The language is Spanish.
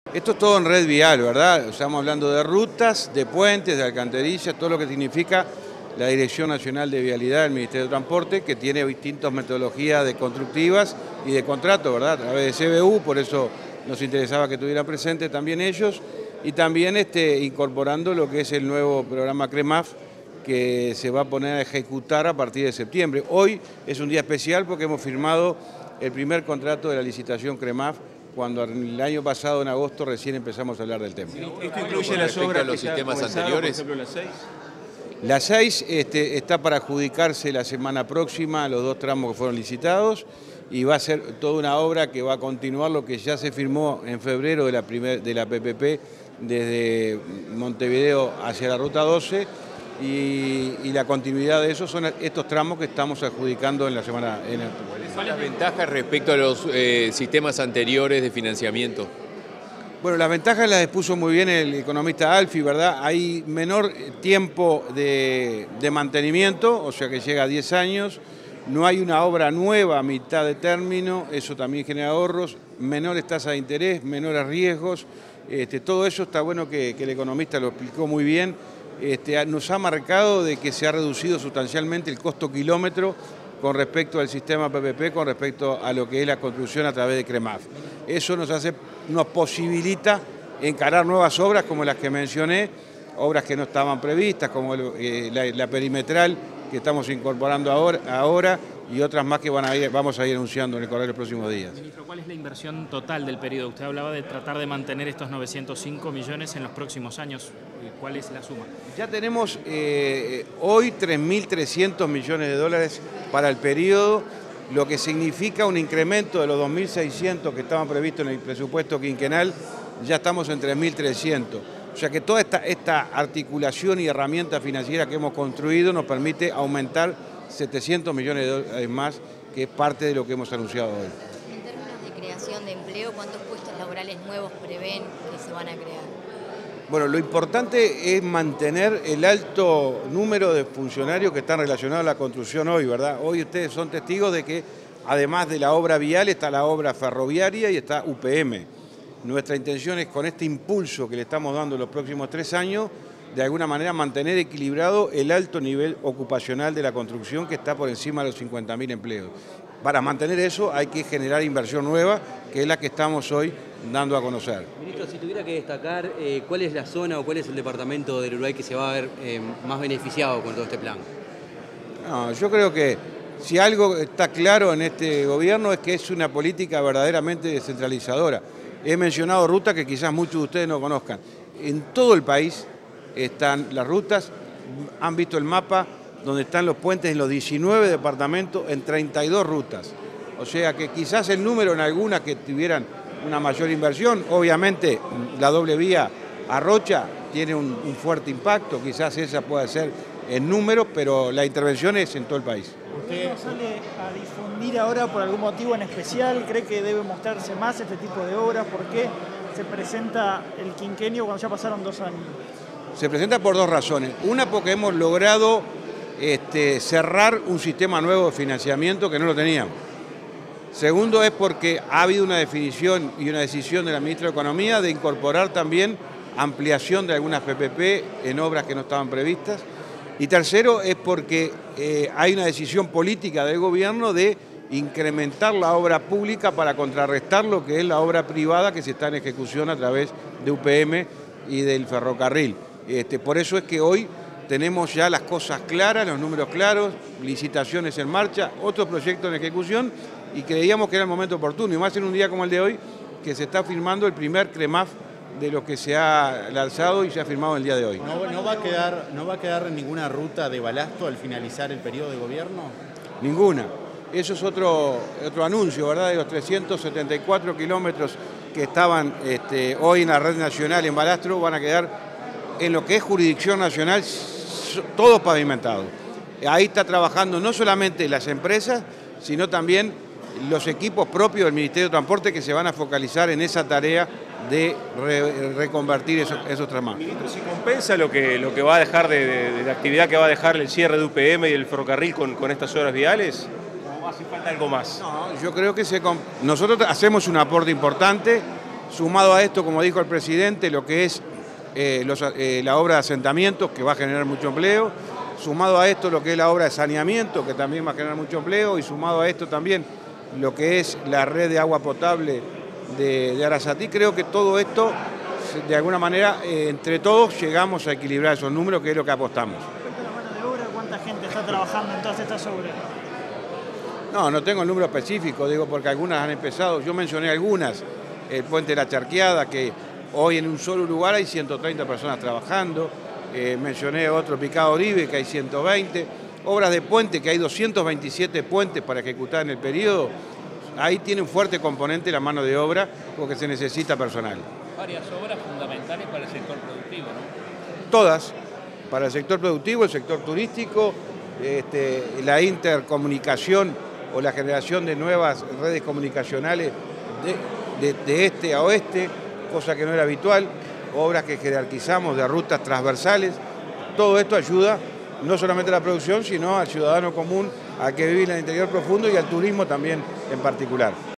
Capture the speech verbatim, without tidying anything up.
Esto es todo en red vial, ¿verdad? Estamos hablando de rutas, de puentes, de alcantarillas, todo lo que significa la Dirección Nacional de Vialidad del Ministerio de Transporte, que tiene distintas metodologías de constructivas y de contrato, ¿verdad? A través de C B U, por eso nos interesaba que estuvieran presentes también ellos, y también este, incorporando lo que es el nuevo programa CREMAF, que se va a poner a ejecutar a partir de septiembre. Hoy es un día especial porque hemos firmado el primer contrato de la licitación CREMAF, cuando el año pasado, en agosto, recién empezamos a hablar del tema. ¿Esto incluye las obras los sistemas anteriores? Por ejemplo, las seis? La seis este, está para adjudicarse la semana próxima, los dos tramos que fueron licitados, y va a ser toda una obra que va a continuar lo que ya se firmó en febrero de la, primer, de la P P P desde Montevideo hacia la Ruta doce, y, y la continuidad de eso son estos tramos que estamos adjudicando en la semana. En el... ¿Cuáles son las ventajas respecto a los eh, sistemas anteriores de financiamiento? Bueno, las ventajas las expuso muy bien el economista Alfi, ¿verdad? Hay menor tiempo de, de mantenimiento, o sea que llega a diez años, no hay una obra nueva a mitad de término, eso también genera ahorros, menores tasas de interés, menores riesgos, este, todo eso está bueno que, que el economista lo explicó muy bien. Este, nos ha marcado de que se ha reducido sustancialmente el costo kilómetro con respecto al sistema P P P, con respecto a lo que es la construcción a través de CREMAF. Eso nos hace, nos posibilita encarar nuevas obras como las que mencioné, obras que no estaban previstas, como el, eh, la, la perimetral que estamos incorporando ahora, ahora y otras más que van a ir, vamos a ir anunciando en el correo de los próximos días. Ministro, ¿cuál es la inversión total del periodo? Usted hablaba de tratar de mantener estos novecientos cinco millones en los próximos años. ¿Cuál es la suma? Ya tenemos eh, hoy tres mil trescientos millones de dólares para el periodo, lo que significa un incremento de los dos mil seiscientos que estaban previstos en el presupuesto quinquenal, ya estamos en tres mil trescientos. O sea que toda esta, esta articulación y herramienta financiera que hemos construido nos permite aumentar setecientos millones de dólares más, que es parte de lo que hemos anunciado hoy. En términos de creación de empleo, ¿cuántos puestos laborales nuevos prevén que se van a crear? Bueno, lo importante es mantener el alto número de funcionarios que están relacionados a la construcción hoy, ¿verdad? Hoy ustedes son testigos de que además de la obra vial está la obra ferroviaria y está U P M. Nuestra intención es, con este impulso que le estamos dando en los próximos tres años, de alguna manera mantener equilibrado el alto nivel ocupacional de la construcción, que está por encima de los cincuenta mil empleos. Para mantener eso hay que generar inversión nueva, que es la que estamos hoy dando a conocer. Ministro, si tuviera que destacar, eh, ¿cuál es la zona o cuál es el departamento del Uruguay que se va a ver eh, más beneficiado con todo este plan? No, yo creo que si algo está claro en este gobierno es que es una política verdaderamente descentralizadora. He mencionado rutas que quizás muchos de ustedes no conozcan. En todo el país están las rutas, han visto el mapa donde están los puentes en los diecinueve departamentos en treinta y dos rutas. O sea que quizás el número en algunas que tuvieran una mayor inversión, obviamente la doble vía a Rocha tiene un, un fuerte impacto, quizás esa pueda ser en números, pero la intervención es en todo el país. ¿Usted no sale a difundir ahora por algún motivo en especial? ¿Cree que debe mostrarse más este tipo de obras? ¿Por qué se presenta el quinquenio cuando ya pasaron dos años? Se presenta por dos razones. Una, porque hemos logrado este, cerrar un sistema nuevo de financiamiento que no lo teníamos. Segundo, es porque ha habido una definición y una decisión de la ministra de Economía de incorporar también ampliación de algunas P P P en obras que no estaban previstas. Y tercero, es porque eh, hay una decisión política del gobierno de incrementar la obra pública para contrarrestar lo que es la obra privada que se está en ejecución a través de U P M y del ferrocarril. Este, por eso es que hoy tenemos ya las cosas claras, los números claros, licitaciones en marcha, otros proyectos en ejecución, y creíamos que era el momento oportuno, y más en un día como el de hoy, que se está firmando el primer CREMAF de lo que se ha lanzado y se ha firmado el día de hoy. ¿No, no, va a quedar, ¿No va a quedar ninguna ruta de balasto al finalizar el periodo de gobierno? Ninguna. Eso es otro, otro anuncio, ¿verdad? De los trescientos setenta y cuatro kilómetros que estaban este, hoy en la red nacional en balastro, van a quedar en lo que es jurisdicción nacional, todos pavimentados. Ahí está trabajando no solamente las empresas, sino también los equipos propios del Ministerio de Transporte, que se van a focalizar en esa tarea de re, reconvertir esos, esos tramos. Ministro, ¿si compensa lo que, lo que va a dejar de, de, de la actividad que va a dejar el cierre de U P M y el ferrocarril con, con estas obras viales? ¿O hace falta algo más? No, yo creo que se, nosotros hacemos un aporte importante Sumado a esto, como dijo el presidente, lo que es eh, los, eh, la obra de asentamientos, que va a generar mucho empleo, sumado a esto lo que es la obra de saneamiento, que también va a generar mucho empleo, y sumado a esto también lo que es la red de agua potable de, de Arasatí. Creo que todo esto, de alguna manera, eh, entre todos llegamos a equilibrar esos números, que es lo que apostamos. Respecto a la mano de obra, ¿cuánta gente está trabajando en todas estas obras? No, no tengo el número específico, digo, porque algunas han empezado, yo mencioné algunas, el puente de la Charqueada, que hoy en un solo lugar hay ciento treinta personas trabajando, eh, mencioné otro, Picado Oribe, que hay ciento veinte, obras de puente, que hay doscientos veintisiete puentes para ejecutar en el periodo. Ahí tiene un fuerte componente la mano de obra, porque se necesita personal. Varias obras fundamentales para el sector productivo, ¿no? Todas, para el sector productivo, el sector turístico, este, la intercomunicación o la generación de nuevas redes comunicacionales de, de, de este a oeste, cosa que no era habitual, obras que jerarquizamos de rutas transversales. Todo esto ayuda no solamente a la producción, sino al ciudadano común, a que vive en el interior profundo y al turismo también en particular.